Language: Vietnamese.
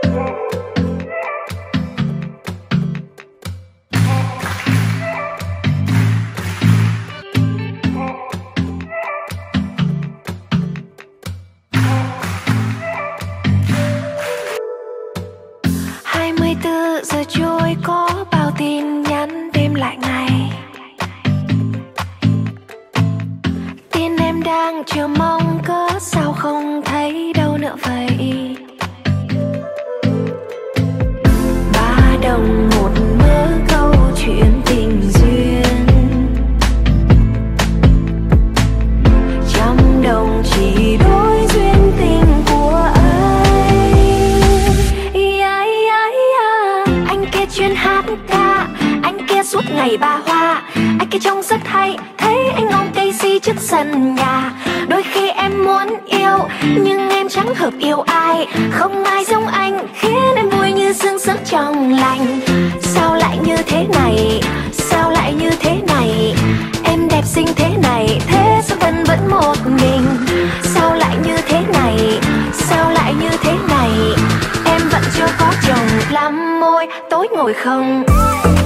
Giờ trôi có bao tin nhắn đêm lại ngày, tin em đang chờ mong cớ sao không thấy đâu nữa vậy. 3 đồng một mớ câu chuyện tình duyên, 100 đồng chỉ đối duyên tình của chuyên hát ca. Anh kia suốt ngày ba hoa, anh kia trông rất hay, thấy anh ôm cây si trước sân nhà. Đôi khi em muốn yêu, nhưng em chẳng hợp yêu ai. Không ai giống anh, khiến em vui như sương sớm trong lành. Sao lại như thế này, sao lại như thế này. Em đẹp xinh thế này, thế sao thân vẫn một mình. Sao lại như thế này, sao lại như thế này. Em vẫn chưa có chồng, lắm môi tối ngồi không.